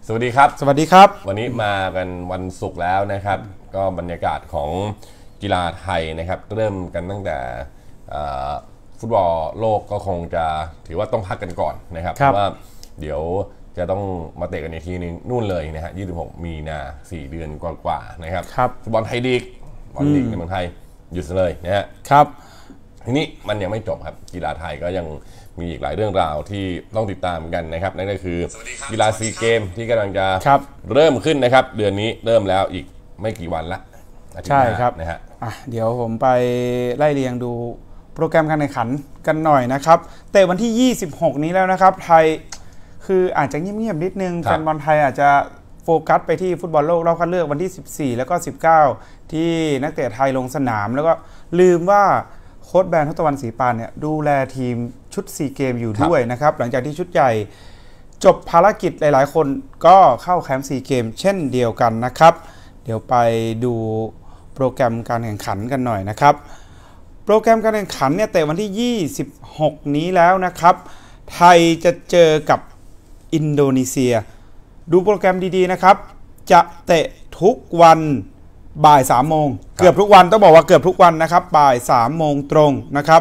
สวัสดีครับสวัสดีครับวันนี้มากันวันศุกร์แล้วนะครับก็บรรยากาศของกีฬาไทยนะครับเริ่มกันตั้งแต่ฟุตบอลโลกก็คงจะถือว่าต้องพักกันก่อนนะครับเพราะว่าเดี๋ยวจะต้องมาเตะกันอีกทีนึงนู่นเลยนะฮะ26 มีนา4 เดือนกว่าๆนะครับฟุตบอลไทยลีกบอลลีกในเมืองไทยหยุดเลยนะฮะครับทีนี้มันยังไม่จบครับกีฬาไทยก็ยังมีอีกหลายเรื่องราวที่ต้องติดตามกันนะครับนั่นก็คือกีฬาซีเกมที่กำลังจะเริ่มขึ้นนะครับเดือนนี้เริ่มแล้วอีกไม่กี่วันละใช่ครับนะฮะเดี๋ยวผมไปไล่เรียงดูโปรแกรมการแข่งขันกันหน่อยนะครับเตะวันที่26นี้แล้วนะครับไทยคืออาจจะเงียบๆนิดนึงแฟนบอลไทยอาจจะโฟกัสไปที่ฟุตบอลโลกรอบคัดเลือกวันที่14แล้วก็19ที่นักเตะไทยลงสนามแล้วก็ลืมว่าโค้ชแบนทศวรรณศรีปานเนี่ยดูแลทีมชุดซีเกมอยู่ด้วยนะครับหลังจากที่ชุดใหญ่จบภารกิจหลายๆคนก็เข้าแคมป์ซีเกมเช่นเดียวกันนะครับเดี๋ยวไปดูโปรแกรมการแข่งขันกันหน่อยนะครับโปรแกรมการแข่งขันเนี่ยเตะวันที่26นี้แล้วนะครับไทยจะเจอกับอินโดนีเซียดูโปรแกรมดีๆนะครับจะเตะทุกวันบ่าย3 โมงเกือบทุกวันต้องบอกว่าเกือบทุกวันนะครับบ่าย3 โมงตรงนะครับ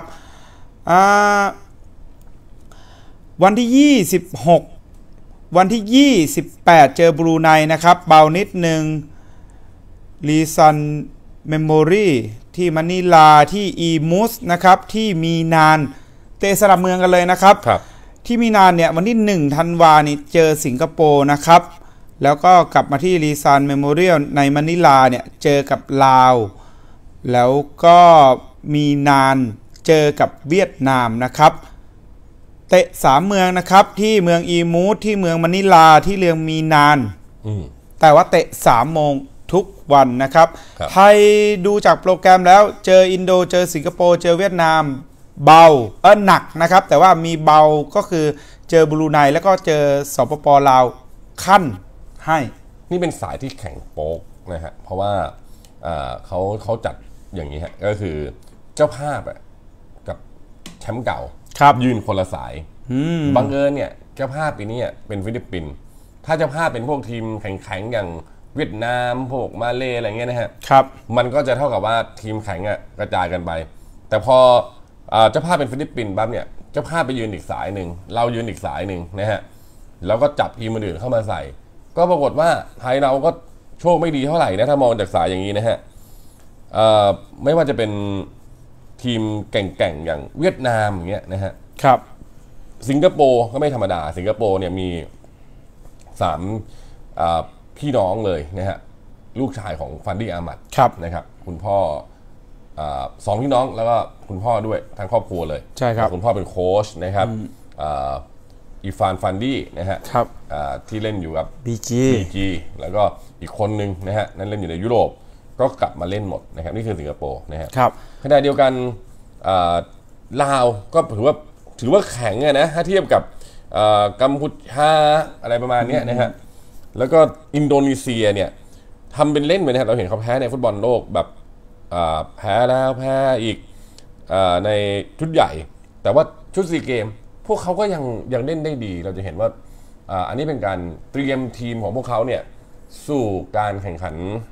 วันที่26วันที่28เจอบรูไนนะครับเบานิดนึงลีซันเมมโมรีที่มะนิลาที่อีมุสนะครับที่มีนานเตะสลับเมืองกันเลยนะครับที่มีนานเนี่ยวันที่1 ธันวาคมนี้เจอสิงคโปร์นะครับแล้วก็กลับมาที่ลีซานเมโมเรียลในมะนิลาเนี่ยเจอกับลาวแล้วก็มีนานเจอกับเวียดนามนะครับเตะ3 เมืองนะครับที่เมืองอีมูสที่เมืองมะนิลาที่เมืองมีนานแต่ว่าเตะ3 โมงทุกวันนะครับไทยดูจากโปรแกรมแล้วเจออินโดเจอสิงคโปร์เจอเวียดนามเบาหนักนะครับแต่ว่ามีเบาก็คือเจอบรูไนแล้วก็เจอสปป.ลาวขั้นให้นี่เป็นสายที่แข่งโป๊กนะฮะเพราะว่าเขาจัดอย่างนี้ฮะก็คือเจ้าภาพกับแชมป์เก่ายืนคนละสายบังเอิญเนี่ยเจ้าภาพปีนี้เป็นฟิลิปปินส์ถ้าเจ้าภาพเป็นพวกทีมแข็งๆอย่างเวียดนามพวกมาเลอะไรเงี้ยนะฮะมันก็จะเท่ากับว่าทีมแข็งกระจายกันไปแต่พอเจ้าภาพเป็นฟิลิปปินส์ปั๊บเนี่ยเจ้าภาพไปยืนอีกสายหนึ่งเรายืนอีกสายหนึ่งนะฮะแล้วก็จับทีมอื่นเข้ามาใส่ก็ปรากฏว่าไทยเราก็โชคไม่ดีเท่าไหร่นะถ้ามองจากสายอย่างนี้นะฮะไม่ว่าจะเป็นทีมแก่งๆอย่างเวียดนามอย่างเงี้ยนะฮะสิงคโปร์ก็ไม่ธรรมดาสิงคโปร์เนี่ยมี3พี่น้องเลยนะฮะลูกชายของฟันดี้อามัดนะครับคุณพ่อ2 พี่น้องแล้วก็คุณพ่อด้วยทั้งครอบครัวเลยใช่ครับคุณพ่อเป็นโค้ชนะครับอีฟานฟันดี้นะฮะที่เล่นอยู่กับ BG แล้วก็อีกคนนึงนะฮะนั่นเล่นอยู่ในยุโรปก็กลับมาเล่นหมดนะครับนี่คือสิงคโปร์นะฮะขณะเดียวกันลาวก็ถือว่าแข็งนะถ้าเทียบกับกัมพูชาอะไรประมาณนี้นะฮะแล้วก็อินโดนีเซียเนี่ยทำเป็นเล่นไปนะฮะเราเห็นเขาแพ้ในฟุตบอลโลกแบบแพ้แล้วแพ้อีกในชุดใหญ่แต่ว่าชุดซีเกมพวกเขาก็ยังเล่นได้ดีเราจะเห็นว่าอันนี้เป็นการเตรียมทีมของพวกเขาเนี่ยสู่การแข่งขัน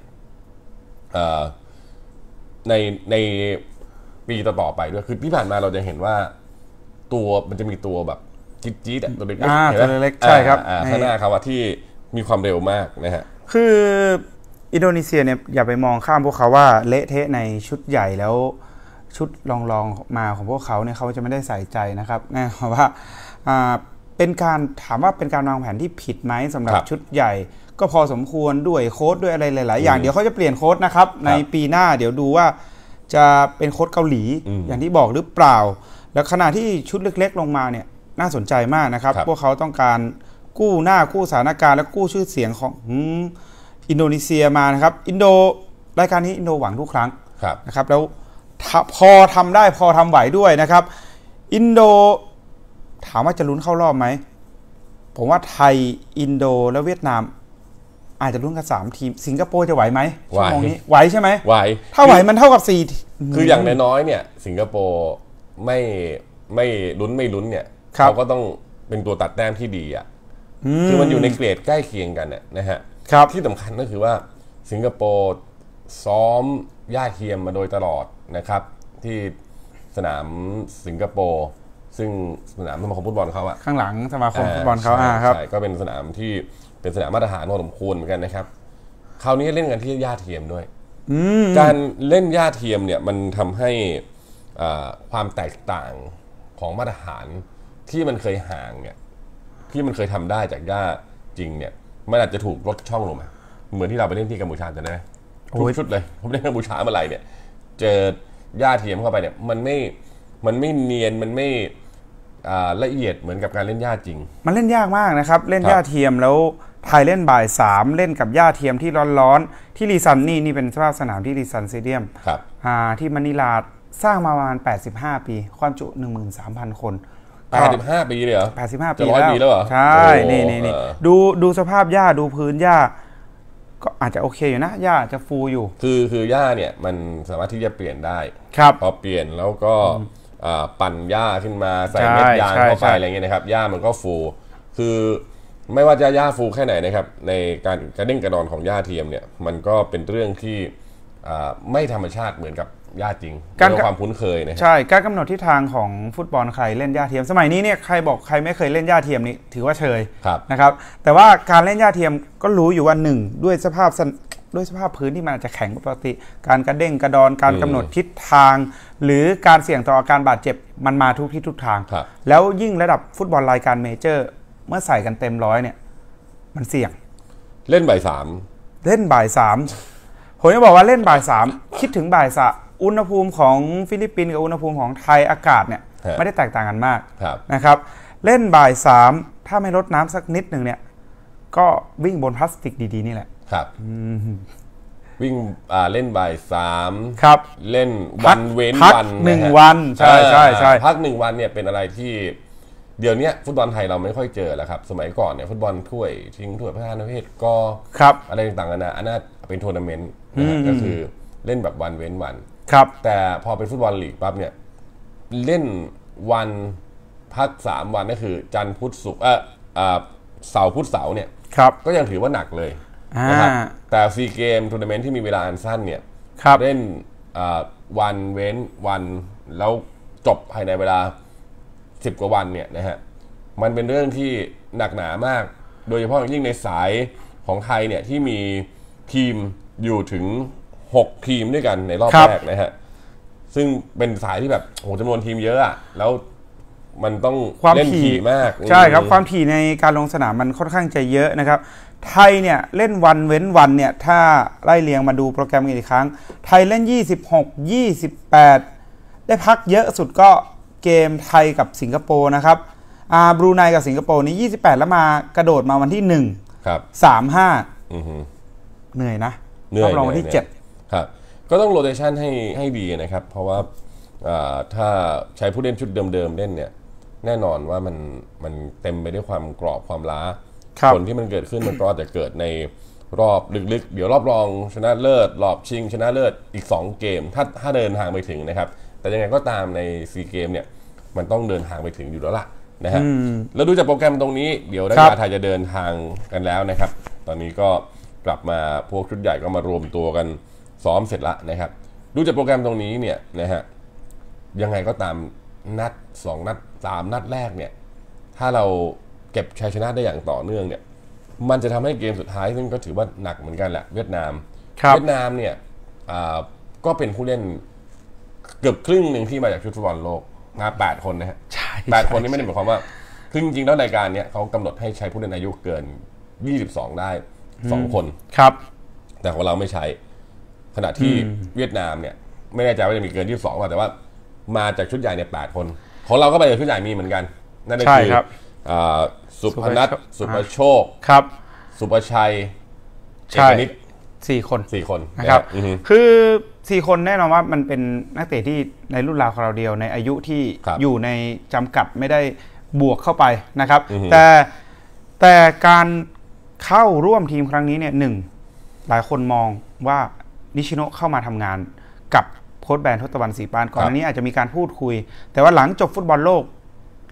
ในปีต่อๆไปด้วยคือที่ผ่านมาเราจะเห็นว่าตัวมันจะมีตัวแบบจี๊ดๆตัวเล็กๆตัวเล็กใช่ครับข้างหน้าเขาที่มีความเร็วมากนะฮะคืออินโดนีเซียเนี่ยอย่าไปมองข้ามพวกเขาว่าเละเทะในชุดใหญ่แล้วชุดลองมาของพวกเขาเนี่ยเขาจะไม่ได้ใส่ใจนะครับแน่ว่าเป็นการถามว่าเป็นการวางแผนที่ผิดไหมสำหรับชุดใหญ่ก็พอสมควรด้วยโค้ชด้วยอะไรหลายๆอย่างเดี๋ยวเขาจะเปลี่ยนโค้ชนะครับในปีหน้าเดี๋ยวดูว่าจะเป็นโค้ชเกาหลีอย่างที่บอกหรือเปล่าแล้วขณะที่ชุดเล็กๆลงมาเนี่ยน่าสนใจมากนะครับพวกเขาต้องการกู้หน้ากู้สถานการณ์และกู้ชื่อเสียงของอินโดนีเซียมานะครับรายการนี้อินโดหวังทุกครั้งนะครับแล้วพอทำได้พอทำไหวด้วยนะครับอินโดถามว่าจะลุ้นเข้ารอบไหมผมว่าไทยอินโดและเวียดนามอาจจะลุ้นกัน3 ทีมสิงคโปร์จะไหวไหมชั่วโมงนี้ไหวใช่ไหมไหวถ้าไหวมันเท่ากับ4 คืออย่างน้อยๆเนี่ยสิงคโปร์ไม่ลุ้นเนี่ยเขาก็ต้องเป็นตัวตัดแต้มที่ดีคือมันอยู่ในเกรดใกล้เคียงกันนะฮะที่สำคัญก็คือว่าสิงคโปร์ซ้อมหญ้าเทียมมาโดยตลอดนะครับที่สนามสิงคโปร์ซึ่งสนามสมาคมฟุตบอลเขาอะข้างหลังสมาคมฟุตบอลเขาครับก็เป็นสนามที่เป็นสนามมาตรฐานพอสมควรเหมือนกันนะครับคราวนี้เล่นกันที่หญ้าเทียมด้วยการเล่นหญ้าเทียมเนี่ยมันทำให้ความแตกต่างของมาตรฐานที่มันเคยห่างเนี่ยที่มันเคยทำได้จากหญ้าจริงเนี่ยมันอาจจะถูกลดช่องลงมาเหมือนที่เราไปเล่นที่กัมพูชาจะได้ทุกชุดเลยผมเล่นกัมพูชาเมื่อไหร่เนี่ยเจอหญ้าเทียมเข้าไปเนี่ยมันไม่เนียนมันไม่ละเอียดเหมือนกับการเล่นหญ้าจริงมันเล่นยากมากนะครับเล่นหญ้าเทียมแล้วไทยเล่นบ่าย3เล่นกับหญ้าเทียมที่ร้อนๆที่รีซันนี่เป็นสภาพสนามที่รีซันสเตเดียมที่มะนิลาสร้างมาประมาณ85ปีความจุ 13,000 คน 85 ปีเลยเหรอ 85 ปีแล้วเหรอใช่นี่ดูสภาพหญ้าดูพื้นหญ้าก็อาจจะโอเคอยู่นะหญ้าจะฟูอยู่คือหญ้าเนี่ยมันสามารถที่จะเปลี่ยนได้พอเปลี่ยนแล้วก็ปั่นหญ้าขึ้นมาใส่เม็ดยางเข้าไปอะไรเงี้ยนะครับหญ้ามันก็ฟูคือไม่ว่าจะหญ้าฟูแค่ไหนนะครับในการกระเด้งกระดอนของหญ้าเทียมเนี่ยมันก็เป็นเรื่องที่ไม่ธรรมชาติเหมือนกับหญ้าจริงการความคุ้นเคยนะใช่การกำหนดทิศทางของฟุตบอลใครเล่นหญ้าเทียมสมัยนี้เนี่ยใครบอกใครไม่เคยเล่นหญ้าเทียมนี่ถือว่าเชยนะครับแต่ว่าการเล่นหญ้าเทียมก็รู้อยู่ว่า1ด้วยสภาพพื้นที่มันอาจจะแข็งปกติการกระเด้งกระดอนการกำหนดทิศทางหรือการเสี่ยงต่ออาการบาดเจ็บมันมาทุกทิศทุกทางแล้วยิ่งระดับฟุตบอลรายการเมเจอร์เมื่อใส่กันเต็มร้อยเนี่ยมันเสี่ยงเล่นบ่าย3 เล่นบ่าย3ผมจะบอกว่าเล่นบ่าย3คิดถึงบ่าย3อุณหภูมิของฟิลิปปินส์กับอุณหภูมิของไทยอากาศเนี่ยไม่ได้แตกต่างกันมากนะครับเล่นบ่าย3ถ้าไม่ลดน้ำสักนิดหนึ่งเนี่ยก็วิ่งบนพลาสติกดีๆนี่แหละครับวิ่งเล่นบ่าย3 ครับเล่นวันเว้นวัน 1 วันใช่พัก1 วันเนี่ยเป็นอะไรที่เดี๋ยวนี้ฟุตบอลไทยเราไม่ค่อยเจอแล้วครับสมัยก่อนเนี่ยฟุตบอลถ้วยชิงถ้วยพระราชทานเพศก็อะไรต่างๆนะอันนั้นเป็นทัวร์นาเมนต์ก็คือเล่นแบบวันเว้นวันแต่พอเป็นฟุตบอลลีกปั๊บเนี่ยเล่นวันพัก3 วันก็คือจันทร์พุธศุกร์เสาร์พุธเสาร์เนี่ยก็ยังถือว่าหนักเลยนะครับแต่ซีเกมทัวร์นาเมนต์ที่มีเวลาอันสั้นเนี่ยเล่นวันเว้นวันแล้วจบภายในเวลา10 กว่าวันเนี่ยนะฮะมันเป็นเรื่องที่หนักหนามากโดยเฉพาะยิ่งในสายของไทยเนี่ยที่มีทีมอยู่ถึง6 ทีมด้วยกันในรอบแรกนะฮะซึ่งเป็นสายที่แบบโหจำนวนทีมเยอะอะแล้วมันต้องเล่นถี่มากใช่ครับความถี่ในการลงสนามมันค่อนข้างจะเยอะนะครับไทยเนี่ยเล่นวันเว้นวันเนี่ยถ้าไล่เรียงมาดูโปรแกรมอีกครั้งไทยเล่น26 28ได้พักเยอะสุดก็เกมไทยกับสิงคโปร์นะครับบรูไนกับสิงคโปร์นี่28แล้วมากระโดดมาวันที่1 ครับ 35เหนื่อยนะรอบรองวันที่7 ครับก็ต้องโรเตชันให้ดีนะครับเพราะว่าถ้าใช้ผู้เล่นชุดเดิมๆเล่นเนี่ยแน่นอนว่ามันเต็มไปด้วยความกรอบความล้าผลที่มันเกิดขึ้นมันก็จะเกิดในรอบลึกๆเดี๋ยวรอบรองชนะเลิศรอบชิงชนะเลิศอีก2 เกมถ้าเดินทางไปถึงนะครับแต่ยังไงก็ตามใน4 เกมเนี่ยมันต้องเดินทางไปถึงอยู่แล้วล่ะนะฮะแล้วดูจากโปรแกรมตรงนี้เดี๋ยวนักกีฬาไทยจะเดินทางกันแล้วนะครับตอนนี้ก็กลับมาพวกชุดใหญ่ก็มารวมตัวกันซ้อมเสร็จแล้วนะครับดูจากโปรแกรมตรงนี้เนี่ยนะฮะยังไงก็ตามนัด2 นัด 3 นัดแรกเนี่ยถ้าเราเก็บชัยชนะได้อย่างต่อเนื่องเนี่ยมันจะทำให้เกมสุดท้ายซึ่งก็ถือว่าหนักเหมือนกันแหละเวียดนามเนี่ยก็เป็นผู้เล่นเกือบครึ่งหนึ่งที่มาจากชุดฟุตบอลโลกมา8 คนนะฮะ8 คนนี่ไม่ได้หมายความว่าคือจริงๆแล้วรายการเนี้ยเขากำหนดให้ใช้ผู้เล่นอายุเกิน22ได้2 คนครับแต่ของเราไม่ใช้ขณะที่เวียดนามเนี่ยไม่แน่ใจว่าจะมีเกิน22ป่ะแต่ว่ามาจากชุดใหญ่เนี่ย8 คนของเราก็ไปจากชุดใหญ่มีเหมือนกันนั่นก็คือสุพนัทสุภโชคครับสุภชัยเอกนิต 4 คนนะครับคือ4 คนแน่นอนว่ามันเป็นนักเตะที่ในรุ่นราวคราวเดียวในอายุที่อยู่ในจำกัดไม่ได้บวกเข้าไปนะครับแต่การเข้าร่วมทีมครั้งนี้เนี่ยหลายคนมองว่านิชิโนะเข้ามาทำงานกับโค้ชแบนทศตวรรณศรีปานก่อนอันนี้อาจจะมีการพูดคุยแต่ว่าหลังจบฟุตบอลโลก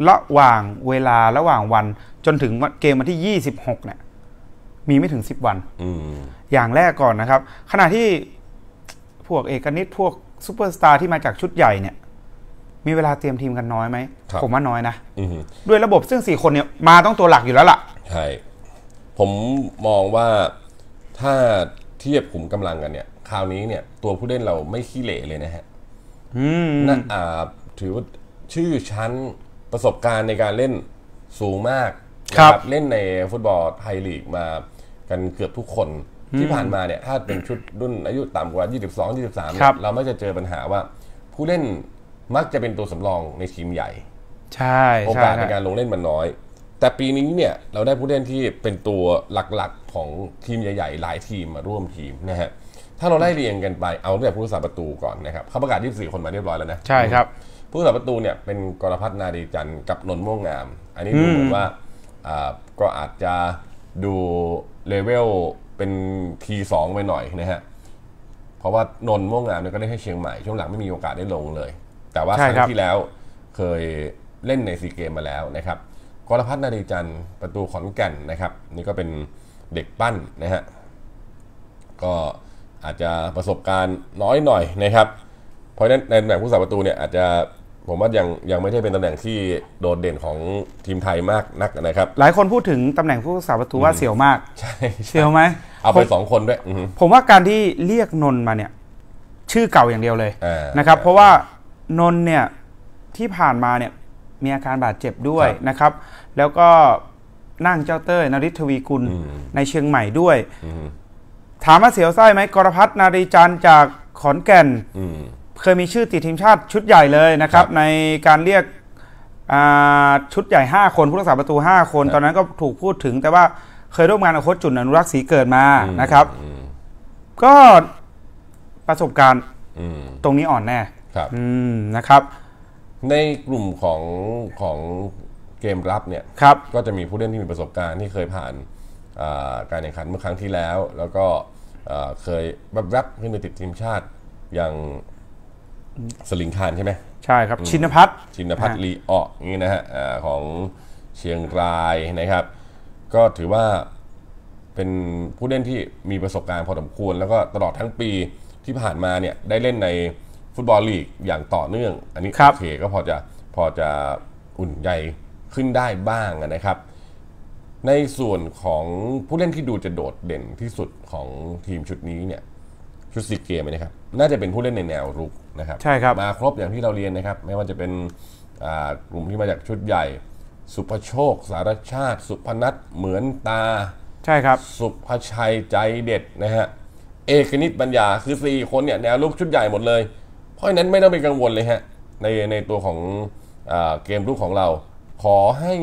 ระหว่างเวลาระหว่างวันจนถึงเกมวันที่26เนี่ยมีไม่ถึง10 วันอย่างแรกก่อนนะครับขณะที่พวกเอกนิตพวกซูเปอร์สตาร์ที่มาจากชุดใหญ่เนี่ยมีเวลาเตรียมทีมกันน้อยไหมผมว่าน้อยนะด้วยระบบซึ่ง4 คนเนี่ยมาต้องตัวหลักอยู่แล้วล่ะใช่ผมมองว่าถ้าเทียบขุมกำลังกันเนี่ยคราวนี้เนี่ยตัวผู้เล่นเราไม่ขี้เหร่เลยนะฮะน่าถือว่าชื่อชั้นประสบการณ์ในการเล่นสูงมากนะครับเล่นในฟุตบอลไทยลีกมากันเกือบทุกคนที่ผ่านมาเนี่ยถ้าเป็นชุดรุ่นอายุต่ำกว่า22-23เนี่ยเราไม่จะเจอปัญหาว่าผู้เล่นมักจะเป็นตัวสำรองในทีมใหญ่ใช่โอกาสในการลงเล่นมันน้อยแต่ปีนี้เนี่ยเราได้ผู้เล่นที่เป็นตัวหลักๆของทีมใหญ่ๆหลายทีมมาร่วมทีมนะฮะถ้าเราไล่เรียงกันไปเอาตั้งแต่ผู้รักษาประตูก่อนนะครับเขาประกาศ24 คนมาเรียบร้อยแล้วนะใช่ครับผู้รักษาประตูเนี่ยเป็นกรพัฒน์นาดีจันทร์กับนนท์ม่วงงามอันนี้ดูเหมือนว่าก็อาจจะดูเลเวลเป็นทีสองไปหน่อยนะฮะเพราะว่านนท์ม่วงงามเนี่ยก็ได้ให้เชียงใหม่ช่วงหลังไม่มีโอกาสได้ลงเลยแต่ว่าครั้งที่แล้วเคยเล่นในซีเกมมาแล้วนะครับกรพัฒน์นาดีจันทร์ประตูขอนแก่นนะครับนี่ก็เป็นเด็กปั้นนะฮะก็อาจจะประสบการณ์น้อยหน่อยนะครับเพราะฉะนั้นในตำแหน่งผู้รักษาประตูเนี่ยอาจจะผมว่ายังไม่ได้เป็นตำแหน่งที่โดดเด่นของทีมไทยมากนักนะครับหลายคนพูดถึงตำแหน่งผู้รักษาประตูว่าเสี่ยวมากใช่เสี่ยวไหมเอาไป2 คนด้วยผมว่าการที่เรียกนนท์มาเนี่ยชื่อเก่าอย่างเดียวเลยนะครับเพราะว่านนท์เนี่ยที่ผ่านมาเนี่ยมีอาการบาดเจ็บด้วยนะครับแล้วก็นั่งเจ้าเต้ยนฤทธิ์ ทวีกุลในเชียงใหม่ด้วยถามว่าเสียวไส้ไหมกรพัฒน์นาดีจันทร์จากขอนแก่นเคยมีชื่อติดทีมชาติชุดใหญ่เลยนะครับในการเรียกชุดใหญ่5 คนผู้รักษาประตู5 คนตอนนั้นก็ถูกพูดถึงแต่ว่าเคยร่วมงานกับโค้ชจุนอนุรักษ์ศรีเกิดมานะครับก็ประสบการณ์ตรงนี้อ่อนแน่นะครับในกลุ่มของเกมรับเนี่ยก็จะมีผู้เล่นที่มีประสบการณ์ที่เคยผ่านการแข่งขันเมื่อครั้งที่แล้วแล้วก็เคยแวบๆขึ้นไปติดทีมชาติอย่างสลิงคานใช่ไหมใช่ครับชินภัทรลีออกนี่นะฮะของเชียงรายนะครับก็ถือว่าเป็นผู้เล่นที่มีประสบการณ์พอสมควรแล้วก็ตลอดทั้งปีที่ผ่านมาเนี่ยได้เล่นในฟุตบอลลีกอย่างต่อเนื่องอันนี้โอเคก็พอจะอุ่นใจขึ้นได้บ้างนะครับในส่วนของผู้เล่นที่ดูจะโดดเด่นที่สุดของทีมชุดนี้เนี่ยชุดซีเกมนะครับน่าจะเป็นผู้เล่นในแนวรุกนะครับใช่ครับมาครบอย่างที่เราเรียนนะครับไม่ว่าจะเป็นกลุ่มที่มาจากชุดใหญ่สุภโชคสารชาติสุพนัทเหมือนตาใช่ครับสุภชัยใจเด็ดนะฮะเอกนิตปัญญาคือ4 คนเนี่ยแนวรุกชุดใหญ่หมดเลยเพราะฉะนั้นไม่ต้องเป็นกังวลเลยฮะในตัวของเกมรุกของเราขอให้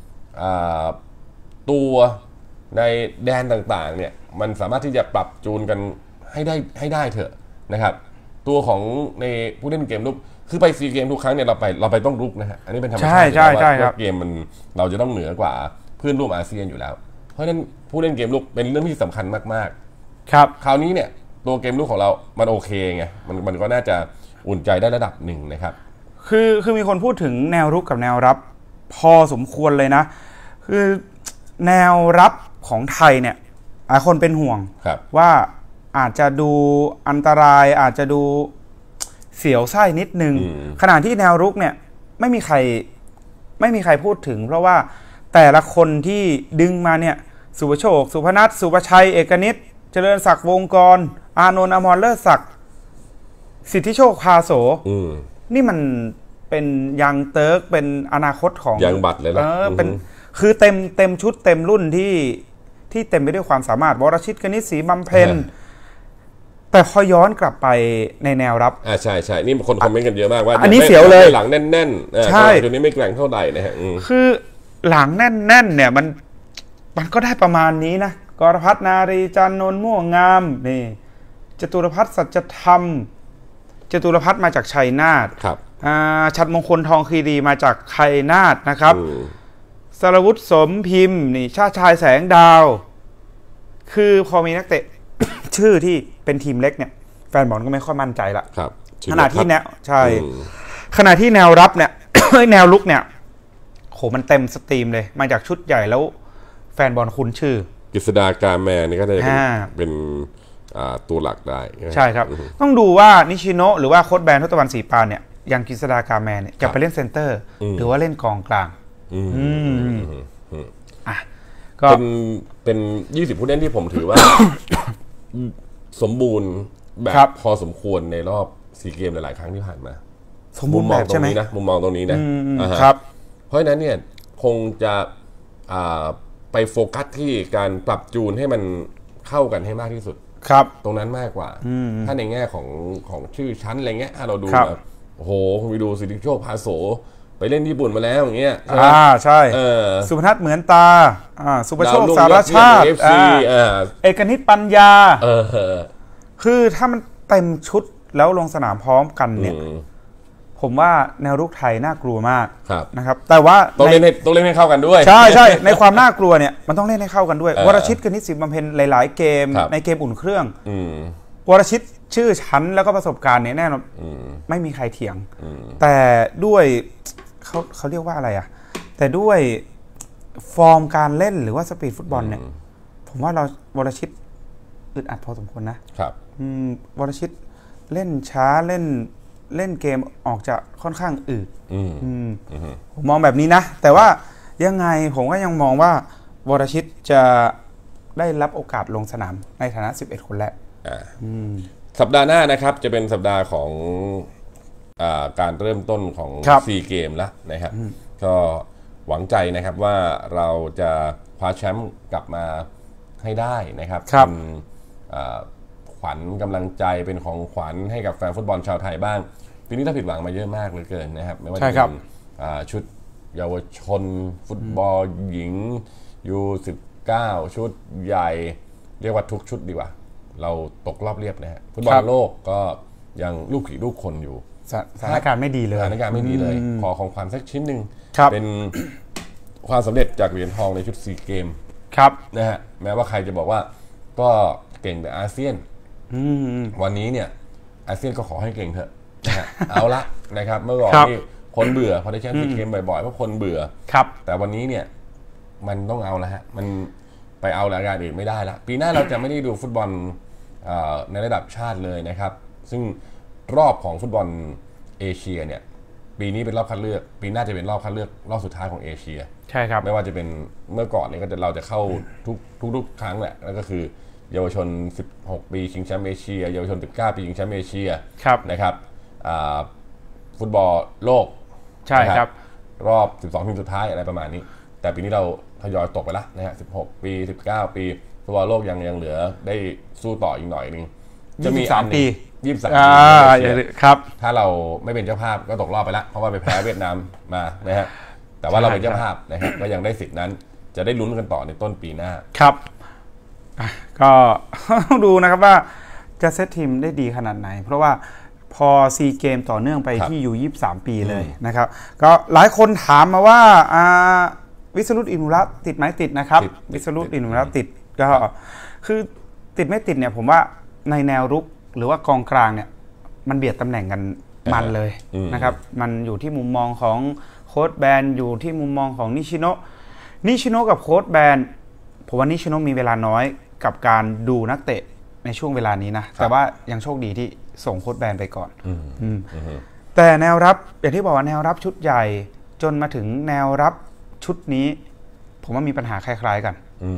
ตัวในแดนต่างๆเนี่ยมันสามารถที่จะปรับจูนกันให้ได้เถอะนะครับตัวของในผู้เล่นเกมรุกคือไปซีเกมทุกครั้งเนี่ยเราไปต้องรุกนะฮะอันนี้เป็นธรรมชาติใช่ครับเกมมันเราจะต้องเหนือกว่าเพื่อนร่วมอาเซียนอยู่แล้วเพราะฉะนั้นผู้เล่นเกมรุกเป็นเรื่องที่สำคัญมากๆครับคราวนี้เนี่ยตัวเกมรุกของเรามันโอเคไงมันก็น่าจะอุ่นใจได้ระดับหนึ่งนะครับคือมีคนพูดถึงแนวรุกกับแนวรับพอสมควรเลยนะคือแนวรับของไทยเนี่ยคนเป็นห่วงว่าอาจจะดูอันตรายอาจจะดูเสียวไส้นิดนึงขณะที่แนวรุกเนี่ยไม่มีใครพูดถึงเพราะว่าแต่ละคนที่ดึงมาเนี่ยสุภโชคสุพนัทสุภชัยเอกนิตเจริญศักดิ์วงกรอานนท์อมรเลิศศักดิ์สิทธิโชคพาโสนี่มันเป็นยังเติร์กเป็นอนาคตของยังบัตรเลยนะเป็นคือเต็มชุดเต็มรุ่นที่เต็มไปด้วยความสามารถวรชิตกนิษฐ์ศรีบำเพ็ญแต่พอย้อนกลับไปในแนวรับใช่นี่คนคอมเมนต์กันเยอะมากว่าอันนี้เสียวเลยหลังแน่นๆใช่ตัวนี้ไม่แกร่งเท่าไหร่นะฮะคือหลังแน่นๆเนี่ยมันก็ได้ประมาณนี้นะกรพัฒน์นารีจันทร์นนท์ม่วงงามนี่จตุรพัฒน์สัจธรรมจตุรพัฒน์มาจากชัยนาทชัดมงคลทองคีรีมาจากชัยนาทนะครับสรวุฒิสมพิมพ์นี่ชาติชายแสงดาวคือพอมีนักเตะ ชื่อที่เป็นทีมเล็กเนี่ยแฟนบอลก็ไม่ค่อยมั่นใจละขณะที่แนวใช่ขณะที่แนวรับเนี่ย แนวลุกเนี่ยโหมันเต็มสตรีมเลยมาจากชุดใหญ่แล้วแฟนบอลคุ้นชื่อกฤษดากาแมนนี่ก็จะเป็นตัวหลักได้ใช่ครับต้องดูว่านิชิโนะหรือว่าโค้ชแบนทศวรรณศรีปานเนี่ยอย่างกฤษดากาแมนเนี่ยจะไปเล่นเซนเตอร์หรือว่าเล่นกองกลางก็เป็น20ผู้เล่นที่ผมถือว่า สมบูรณ์แบบพอสมควรในรอบซีเกมหลายๆครั้งที่ผ่านมาสมบูรณ์แบบใช่ไหมมุมมองตรงนี้นะครับเพราะฉะนั้นเนี่ยคงจะไปโฟกัสที่การปรับจูนให้มันเข้ากันให้มากที่สุดครับตรงนั้นมากกว่าถ้าในแง่ของชื่อชั้นอะไรเงี้ยเราดูแบบโอ้โหคุณไปดูสิทธิโชคพาโสไปเล่นญี่ปุ่นมาแล้วอย่างเงี้ยใช่สุพนัทเหมือนตาสุภโชคสารชาติเอกนิตปัญญาคือถ้ามันเต็มชุดแล้วลงสนามพร้อมกันเนี่ยผมว่าแนวรุกไทยน่ากลัวมากนะครับแต่ว่าต้องเล่นให้เข้ากันด้วยใช่ใช่ในความน่ากลัวเนี่ยมันต้องเล่นให้เข้ากันด้วยวรชิตกนิษฐ์ศรีบำเพ็ญหลายๆเกมในเกมอุ่นเครื่องวรชิตชื่อชั้นแล้วก็ประสบการณ์เนี่ยแน่นอนไม่มีใครเถียงแต่ด้วยเขาเรียกว่าอะไรแต่ด้วยฟอร์มการเล่นหรือว่าสปีดฟุตบอลเนี่ยผมว่าเราวรชิตอึดอัดพอสมควรนะครับวรชิตเล่นช้าเล่นเกมออกจะค่อนข้างอืดผมมองแบบนี้นะแต่ว่ายังไงผมก็ยังมองว่าวรชิตจะได้รับโอกาสลงสนามในฐานะ11คนแรกสัปดาห์หน้านะครับจะเป็นสัปดาห์ของการเริ่มต้นของซีเกมแล้วนะครับก็หวังใจนะครับว่าเราจะคว้าแชมป์กลับมาให้ได้นะครับเป็นขวัญกำลังใจเป็นของขวัญให้กับแฟนฟุตบอลชาวไทยบ้างปีนี้เราผิดหวังมาเยอะมากเหลือเกินนะครับไม่ว่าจะเป็นชุดเยาวชนฟุตบอลหญิงU19ชุดใหญ่เรียกว่าทุกชุดดีกว่าเราตกรอบเรียบนะฮะฟุตบอลโลกก็ยังลูกผีลูกคนอยู่สถานการณ์ไม่ดีเลยสถานการณ์ไม่ดีเลยขอของขวัญสักชิ้นหนึ่งเป็นความสำเร็จจากเหรียญทองในชุดซีเกมนะฮะแม้ว่าใครจะบอกว่าก็เก่งแต่อาเซียนวันนี้เนี่ยอาเซียนก็ขอให้เก่งเถอะนะฮะเอาละนะครับเมื่อก่อนที่คนเบื่อพอได้แชมป์ซีเกมบ่อยๆเพราะคนเบื่อแต่วันนี้เนี่ยมันต้องเอาละฮะมันไปเอารายการอื่นไม่ได้ละปีหน้าเราจะไม่ได้ดูฟุตบอลในระดับชาติเลยนะครับซึ่งรอบของฟุตบอลเอเชียเนี่ยปีนี้เป็นรอบคัดเลือกปีหน้าจะเป็นรอบคัดเลือกรอบสุดท้ายของเอเชียใช่ครับไม่ว่าจะเป็นเมื่อก่อนเนี่ยก็เราจะเข้าทุกครั้งแหละแล้วก็คือเยาวชน16ปีชิงแชมป์เอเชียเยาวชน19ปีชิงแชมป์เอเชียนะครับฟุตบอลโลกใช่ครับรอบ12ทีมสุดท้ายอะไรประมาณนี้แต่ปีนี้เราทยอยตกไปละนะฮะ16ปี19ปีฟุตบอลโลกยังเหลือได้สู้ต่ออีกหน่อยนึงจะมี3 ปีครับถ้าเราไม่เป็นเจ้าภาพก็ตกรอบไปแล้วเพราะว่าไปแพ้เวียดนามมานะฮะแต่ว่าเราเป็นเจ้าภาพนะครับก็ยังได้สิทธินั้นจะได้ลุ้นกันต่อในต้นปีหน้าครับก็ต้องดูนะครับว่าจะเซตทีมได้ดีขนาดไหนเพราะว่าพอซีเกมต่อเนื่องไปที่อยู่23ปีเลยนะครับก็หลายคนถามมาว่าวิสรุตอินุระติดไหมติดนะครับวิสรุตอินุระติดก็คือติดไม่ติดเนี่ยผมว่าในแนวรุกหรือว่ากองกลางเนี่ยมันเบียดตำแหน่งกันมันเลยนะครับมันอยู่ที่มุมมองของโค้ชแบนอยู่ที่มุมมองของนิชิโนะกับโค้ชแบนผมว่านิชิโนะมีเวลาน้อยกับการดูนักเตะในช่วงเวลานี้นะแต่ว่ายังโชคดีที่ส่งโค้ชแบนไปก่อนแต่แนวรับอย่างที่บอกว่าแนวรับชุดใหญ่จนมาถึงแนวรับชุดนี้ผมว่ามีปัญหาคล้ายๆกัน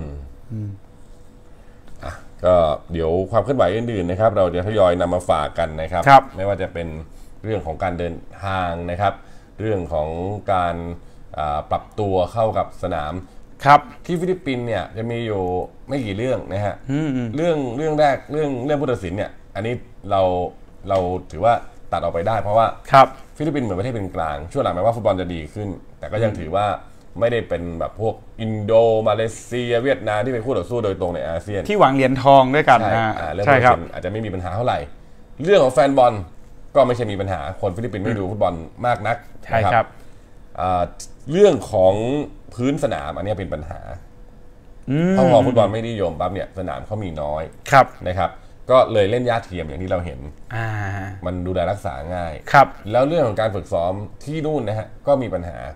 ก็เดี๋ยวความเคลื่อนไหวอื่นๆนะครับเราจะทยอยนำมาฝากกันนะครับไม่ว่าจะเป็นเรื่องของการเดินทางนะครับเรื่องของการปรับตัวเข้ากับสนามที่ฟิลิปปินส์เนี่ยจะมีอยู่ไม่กี่เรื่องนะฮะเรื่องแรกเรื่องผู้ตัดสินเนี่ยอันนี้เราถือว่าตัดออกไปได้เพราะว่าฟิลิปปินส์เหมือนประเทศเป็นกลางช่วงหลังแม้ว่าฟุตบอลจะดีขึ้นแต่ก็ยังถือว่าไม่ได้เป็นแบบพวกอินโดมาเลเซียเวียดนามที่เป็นคู่ต่อสู้โดยตรงในอาเซียนที่หวังเหรียญทองด้วยกันใช่ครับอาจจะไม่มีปัญหาเท่าไหร่เรื่องของแฟนบอลก็ไม่ใช่มีปัญหาคนฟิลิปปินส์ไม่ดูฟุตบอลมากนักใช่ครับเรื่องของพื้นสนามอันนี้เป็นปัญหาเพราะว่าฟุตบอลไม่นิยมปั๊บเนี่ยสนามเขามีน้อยนะครับก็เลยเล่นหญ้าเทียมอย่างที่เราเห็นมันดูแลรักษาง่ายแล้วเรื่องของการฝึกซ้อมที่นู่นนะฮะก็มีปัญหา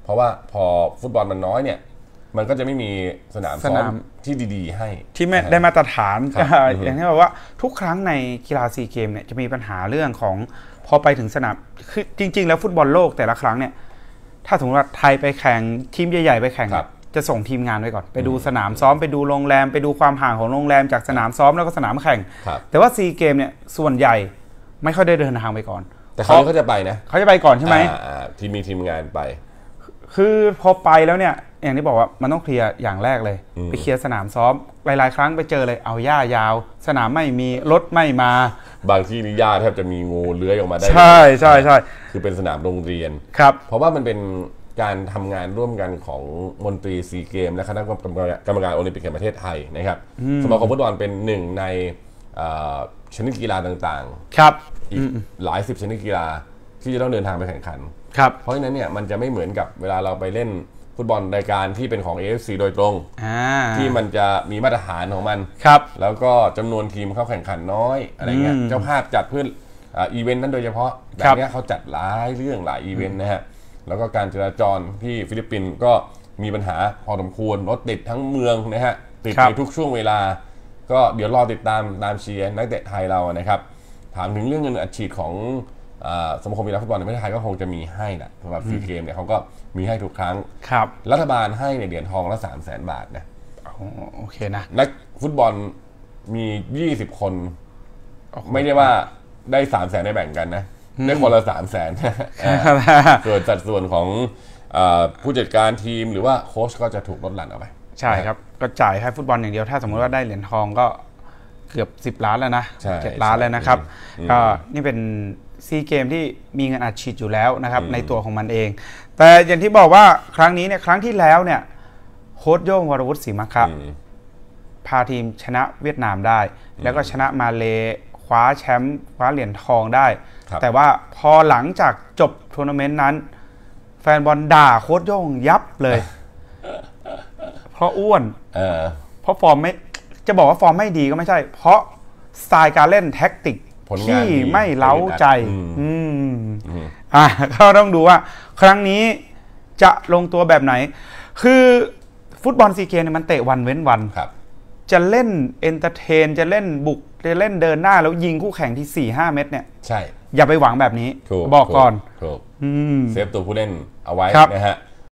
เพราะว่าพอฟุตบอลมันน้อยเนี่ยมันก็จะไม่มีสนามซ้อมที่ดีๆให้ที่ไม่ได้มาตรฐานอย่างที่บอกว่าทุกครั้งในกีฬาซีเกมเนี่ยจะมีปัญหาเรื่องของพอไปถึงสนามคือจริงๆแล้วฟุตบอลโลกแต่ละครั้งเนี่ยถ้าสมมติว่าไทยไปแข่งทีมใหญ่ๆไปแข่งจะส่งทีมงานไปก่อนไปดูสนามซ้อมไปดูโรงแรมไปดูความห่างของโรงแรมจากสนามซ้อมแล้วก็สนามแข่งแต่ว่าซีเกมเนี่ยส่วนใหญ่ไม่ค่อยได้เดินทางไปก่อนแต่เขาจะไปนะเขาจะไปก่อนใช่ไหมทีมงานไปคือพอไปแล้วเนี่ยอย่างที่บอกว่ามันต้องเคลียร์อย่างแรกเลยไปเคลียร์สนามซ้อมหลายๆครั้งไปเจอเลยเอาหญ้ายาวสนามไม่มีรถไม่มาบางที่นี่หญ้าแทบจะมีงูเลื้อยออกมาได้ใช่ใช่ใช่คือเป็นสนามโรงเรียนครับเพราะว่ามันเป็นการทำงานร่วมกันของมนตรีซีเกมและคณะกรรมการโอลิมปิกแห่งประเทศไทยนะครับสมาคมฟุตบอลเป็นหนึ่งในชนิดกีฬาต่างๆครับอีกหลายสิบชนิดกีฬาที่จะต้องเดินทางไปแข่งขันครับเพราะฉะนั้นเนี่ยมันจะไม่เหมือนกับเวลาเราไปเล่นฟุตบอลรายการที่เป็นของ AFC โดยตรงที่มันจะมีมาตรฐานของมันครับแล้วก็จำนวนทีมเข้าแข่งขันน้อยอะไรเงี้ยเจ้าภาพจัดเพื่ออีเวนต์นั้นโดยเฉพาะแบบนี้เขาจัดหลายเรื่องหลายอีเวนต์นะฮะแล้วก็การจราจรที่ฟิลิปปินส์ก็มีปัญหาพอสมควรรถติดทั้งเมืองนะฮะติดในทุกช่วงเวลาก็เดี๋ยวรอติดตามเชียร์นักเตะไทยเรานะครับถามถึงเรื่องเงินอัดฉีดของสมาคมกีฬาฟุตบอลในประเทศไทยก็คงจะมีให้นะสำหรับซีเกมเนี่ยเขาก็มีให้ทุกครั้งครับรัฐบาลให้ในเหรียญทองละ300,000 บาทนะโอเคนะนักฟุตบอลมี20 คนไม่ได้ว่าได้300,000ได้แบ่งกันนะได้คนละ300,000ส่วนสัดส่วนของผู้จัดการทีมหรือว่าโค้ชก็จะถูกลดหลั่นออกไปใช่ครับก็จ่ายให้ฟุตบอลอย่างเดียวถ้าสมมติว่าได้เหรียญทองก็เกือบ10 ล้านแล้วนะ7 ล้านแล้วนะครับก็นี่เป็นซีเกมที่มีเงินอัดฉีดอยู่แล้วนะครับในตัวของมันเองแต่อย่างที่บอกว่าครั้งนี้เนี่ยครั้งที่แล้วเนี่ยโค้ชโย่งวรวุฒิศรีมัคคะพาทีมชนะเวียดนามได้แล้วก็ชนะมาเลคว้าแชมป์คว้าเหรียญทองได้แต่ว่าพอหลังจากจบทัวร์นาเมนต์นั้นแฟนบอลด่าโค้ชโย่งยับเลยเพราะอ้วนเพราะฟอร์มไม่จะบอกว่าฟอร์มไม่ดีก็ไม่ใช่เพราะสไตล์การเล่นแท็กติกที่ไม่เล้าใจก็ต้องดูว่าครั้งนี้จะลงตัวแบบไหนคือฟุตบอลซีเกมเนี่ยมันเตะวันเว้นวันจะเล่นเอนเตอร์เทนจะเล่นบุกจะเล่นเดินหน้าแล้วยิงคู่แข่งที่ 4-5 เม็ดเนี่ยใช่อย่าไปหวังแบบนี้บอกก่อนเซฟตัวผู้เล่นเอาไว้นะฮะ